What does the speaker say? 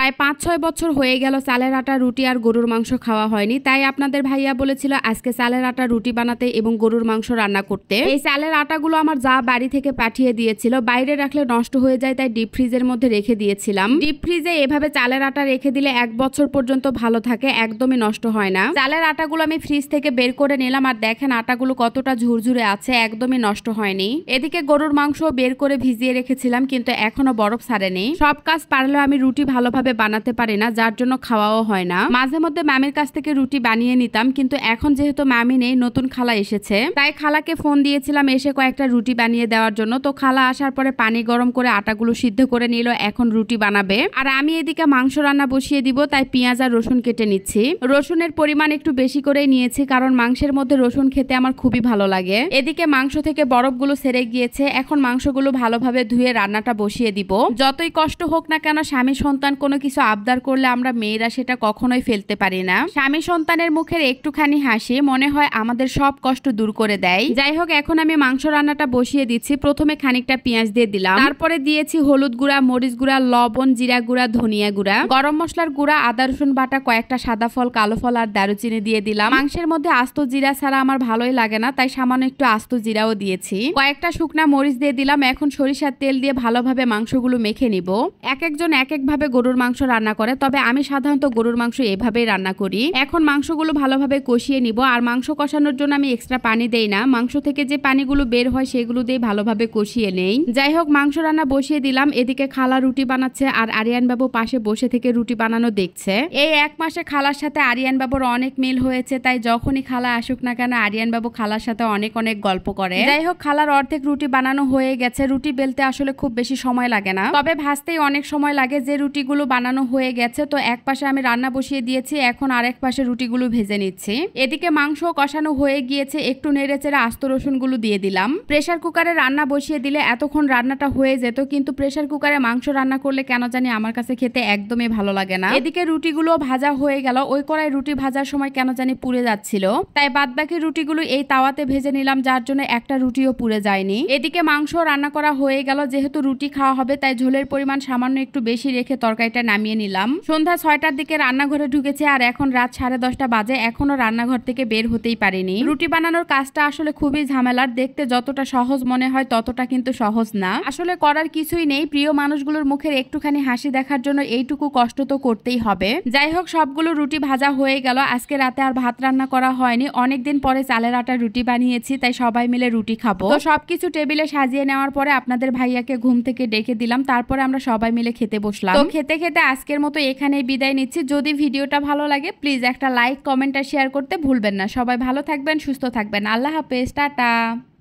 প্রায় ৫-৬ বছর হয়ে গেল চালের আটা রুটি আর গরুর মাংস খাওয়া হয়নি, তাই আপনাদের ভাইয়া বলেছিল আজকে চালের আটা রুটি বানাতে এবং গরুর মাংস রান্না করতে। এই চালের আটাগুলো আমার যা বাড়ি থেকে পাঠিয়ে দিয়েছিল, বাইরে রাখলে নষ্ট হয়ে যায় তাই ডিপ ফ্রিজের মধ্যে রেখে দিয়েছিলাম। ডিপ ফ্রিজে এভাবে চালের আটা রেখে দিলে ১ বছর পর্যন্ত ভালো থাকে, একদমই নষ্ট হয় না। চালের আটাগুলো আমি ফ্রিজ থেকে বের করে নিলাম আর দেখেন আটাগুলো কতটা ঝুরঝুরে আছে, একদমই নষ্ট হয়নি। এদিকে গরুর মাংস বের করে ভিজিয়ে রেখেছিলাম কিন্তু এখনো বরফ ছাড়েনি। সব কাজ পারলেও আমি রুটি ভালোভাবে বানাতে পারি না, যার জন্য খাওয়াও হয় না। মাঝে মধ্যে মামির কাছ থেকে রুটি বানিয়ে নিতাম, কিন্তু এখন যেহেতু মামি নেই, নতুন খালা এসেছে, তাই খালাকে ফোন দিয়েছিলাম এসে কয়েকটা রুটি বানিয়ে দেওয়ার জন্য। তো খালা আসার পরে পানি গরম করে আটাগুলো সিদ্ধ করে নিল, এখন রুটি বানাবে। আর আমি এদিকে মাংস রান্না বসিয়ে দিব, তাই পেঁয়াজ আর রসুন কেটে নিচ্ছি। রসুনের পরিমাণ একটু বেশি করে নিয়েছি, কারণ মাংসের মধ্যে রসুন খেতে আমার খুবই ভালো লাগে। এদিকে মাংস থেকে বরফগুলো সেরে গিয়েছে, এখন মাংসগুলো ভালোভাবে ধুয়ে রান্নাটা বসিয়ে দিব। যতই কষ্ট হোক না কেন, স্বামী সন্তান কোনো কিছু আবদার করলে আমরা মেয়েরা সেটা কখনোই ফেলতে পারি না। স্বামী সন্তানের মুখের একটুখানি হাসি মনে হয় আমাদের সব কষ্ট দূর করে দেয়। যাই হোক, এখন আমি মাংস রান্নাটা বসিয়ে দিচ্ছি। প্রথমে খানিকটা পেঁয়াজ দিয়ে দিলাম, তারপরে দিয়েছি হলুদ গুঁড়া, মরিচ গুঁড়া, লবণ, জিরা গুঁড়া, ধনিয়া গুঁড়া, গরম মশলার গুঁড়া, আদা রসুন বাটা, কয়েকটা সাদা ফল, কালো ফল আর দারুচিনি দিয়ে দিলাম। মাংসের মধ্যে আস্ত জিরা ছাড়া আমার ভালোই লাগে না, তাই সামান্য একটু আস্ত জিরাও দিয়েছি। কয়েকটা শুকনা মরিচ দিয়ে দিলাম। এখন সরিষার তেল দিয়ে ভালোভাবে মাংসগুলো মেখে নিব। এক একজন এক একভাবে গরুর মাংস রান্না করে, তবে আমি সাধারণত গরুর মাংস এভাবেই রান্না করি। এখন মাংসগুলো ভালোভাবে কষিয়ে নিব। আর মাংস কষানোর জন্য আমি এক্সট্রা পানি দেই না, মাংস থেকে যে পানিগুলো বের হয় সেগুলো দিয়ে ভালোভাবে কষিয়ে নেই। যাই হোক, মাংস রান্না বসিয়ে দিলাম। এদিকে খালা রুটি বানাচ্ছে আর আরিয়ান বাবু পাশে বসে থেকে রুটি বানানো দেখছে। এই 1 মাসে খালার সাথে আরিয়ান বাবুর অনেক মিল হয়েছে, তাই যখনই খালা আসুক না কেন আরিয়ান বাবু খালার সাথে অনেক অনেক গল্প করে। যাই হোক, খালার অর্ধেক রুটি বানানো হয়ে গেছে। রুটি বেলতে আসলে খুব বেশি সময় লাগে না, তবে ভাজতেই অনেক সময় লাগে। যে রুটিগুলো বানানো হয়ে গেছে, তো এক পাশে আমি রান্না বসিয়ে দিয়েছি, এখন আরেক পাশে রুটিগুলো ভেজে নিচ্ছি। এদিকে মাংস কষানো হয়ে গিয়েছে, একটু নেড়েচেড়ে আস্ত রসুনগুলো দিয়ে দিলাম। প্রেসার কুকারে রান্না বসিয়ে দিলে এতক্ষণ রান্নাটা হয়ে যেত, কিন্তু প্রেসার কুকারে মাংস রান্না করলে কেন জানি আমার কাছে খেতে একদমই ভালো লাগে না। এদিকে রুটিগুলো ভাজা হয়ে গেল, ওই কড়াই রুটি ভাজার সময় কেন জানি পুড়ে যাচ্ছিল, তাই বাদবাকি রুটিগুলো এই তাওয়াতে ভেজে নিলাম, যার জন্য একটা রুটিও পুড়ে যায়নি। এদিকে মাংস রান্না করা হয়ে গেল। যেহেতু রুটি খাওয়া হবে, তাই ঝোলের পরিমাণ সামান্য একটু বেশি রেখে তরকারিটা নামিয়ে নিলাম। সন্ধ্যা 6টার দিকে রান্নাঘরে ঢুকেছে আর এখন রাত 10:30 বাজে, এখনো রান্নাঘর থেকে বের হতেই পারিনি। রুটি বানানোর কাজটা আসলে খুবই ঝামেলার, দেখতে যতটা সহজ মনে হয় ততটা কিন্তু সহজ না। আসলে করার কিছুই নেই, প্রিয় মানুষগুলোর মুখের একটুখানি হাসি দেখার জন্য এইটুকু কষ্ট তো করতেই হবে। যাই হোক, সবগুলো রুটি ভাজা হয়ে গেল। আজকে রাতে আর ভাত রান্না করা হয়নি, অনেকদিন পরে চালের আটার রুটি বানিয়েছি, তাই সবাই মিলে রুটি খাবো। তো সবকিছু টেবিলে সাজিয়ে নেওয়ার পরে আপনাদের ভাইয়াকে ঘুম থেকে ডেকে দিলাম, তারপরে আমরা সবাই মিলে খেতে বসলাম। তো খেতে খেতে আজকের মতো এখানেই বিদায় নিচ্ছি। যদি ভিডিওটা ভালো লাগে প্লিজ একটা লাইক, কমেন্ট আর শেয়ার করতে ভুলবেন না। সবাই ভালো থাকবেন, সুস্থ থাকবেন। আল্লাহ হাফেজ, টাটা।